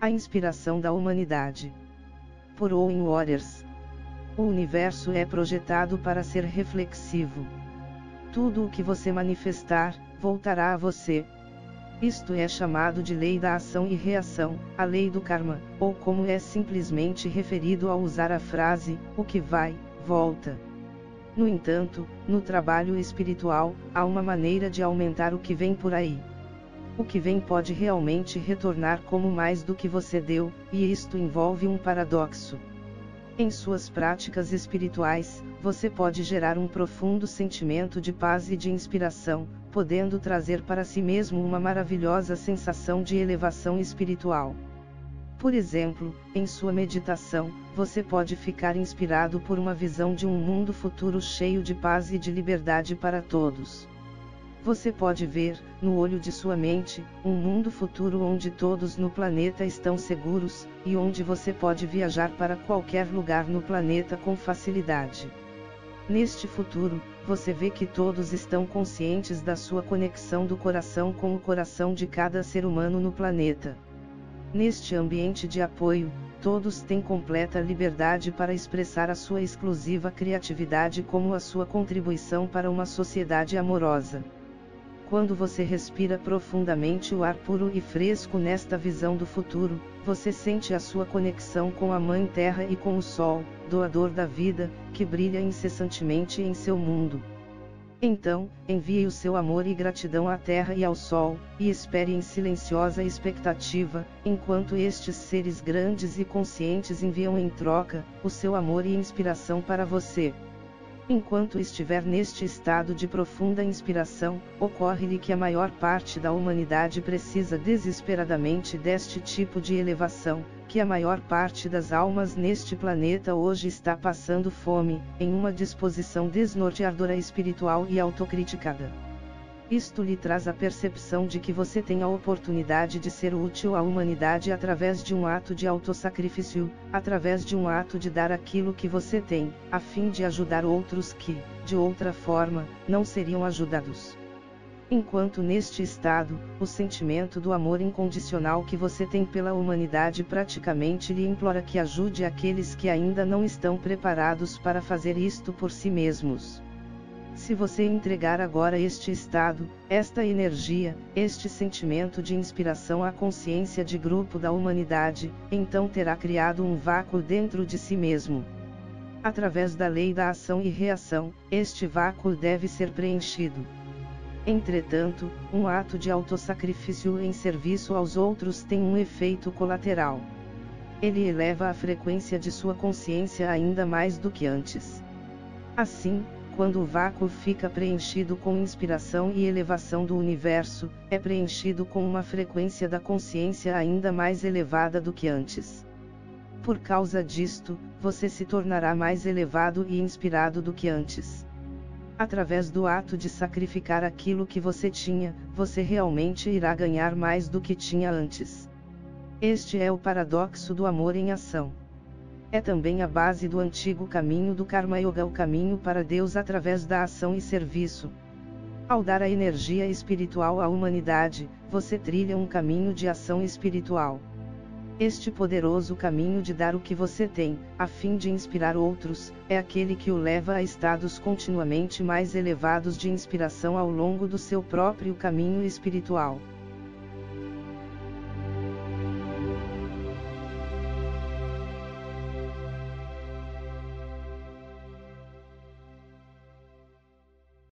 A inspiração da humanidade. Por Owen Waters. O universo é projetado para ser reflexivo. Tudo o que você manifestar, voltará a você. Isto é chamado de lei da ação e reação, a lei do karma, ou como é simplesmente referido ao usar a frase, o que vai, volta. No entanto, no trabalho espiritual, há uma maneira de aumentar o que vem por aí. O que vem pode realmente retornar como mais do que você deu, e isto envolve um paradoxo. Em suas práticas espirituais, você pode gerar um profundo sentimento de paz e de inspiração, podendo trazer para si mesmo uma maravilhosa sensação de elevação espiritual. Por exemplo, em sua meditação, você pode ficar inspirado por uma visão de um mundo futuro cheio de paz e de liberdade para todos. Você pode ver, no olho de sua mente, um mundo futuro onde todos no planeta estão seguros, e onde você pode viajar para qualquer lugar no planeta com facilidade. Neste futuro, você vê que todos estão conscientes da sua conexão do coração com o coração de cada ser humano no planeta. Neste ambiente de apoio, todos têm completa liberdade para expressar a sua exclusiva criatividade como a sua contribuição para uma sociedade amorosa. Quando você respira profundamente o ar puro e fresco nesta visão do futuro, você sente a sua conexão com a Mãe Terra e com o Sol, doador da vida, que brilha incessantemente em seu mundo. Então, envie o seu amor e gratidão à Terra e ao Sol, e espere em silenciosa expectativa, enquanto estes seres grandes e conscientes enviam em troca, o seu amor e inspiração para você. Enquanto estiver neste estado de profunda inspiração, ocorre-lhe que a maior parte da humanidade precisa desesperadamente deste tipo de elevação, que a maior parte das almas neste planeta hoje está passando fome, em uma disposição desnorteadora espiritual e autocriticada. Isto lhe traz a percepção de que você tem a oportunidade de ser útil à humanidade através de um ato de autossacrifício, através de um ato de dar aquilo que você tem, a fim de ajudar outros que, de outra forma, não seriam ajudados. Enquanto neste estado, o sentimento do amor incondicional que você tem pela humanidade praticamente lhe implora que ajude aqueles que ainda não estão preparados para fazer isto por si mesmos. Se você entregar agora este estado, esta energia, este sentimento de inspiração à consciência de grupo da humanidade, então terá criado um vácuo dentro de si mesmo. Através da lei da ação e reação, este vácuo deve ser preenchido. Entretanto, um ato de autossacrifício em serviço aos outros tem um efeito colateral. Ele eleva a frequência de sua consciência ainda mais do que antes. Assim, quando o vácuo fica preenchido com inspiração e elevação do universo, é preenchido com uma frequência da consciência ainda mais elevada do que antes. Por causa disto, você se tornará mais elevado e inspirado do que antes. Através do ato de sacrificar aquilo que você tinha, você realmente irá ganhar mais do que tinha antes. Este é o paradoxo do amor em ação. É também a base do antigo caminho do Karma Yoga, o caminho para Deus através da ação e serviço. Ao dar a energia espiritual à humanidade, você trilha um caminho de ação espiritual. Este poderoso caminho de dar o que você tem, a fim de inspirar outros, é aquele que o leva a estados continuamente mais elevados de inspiração ao longo do seu próprio caminho espiritual.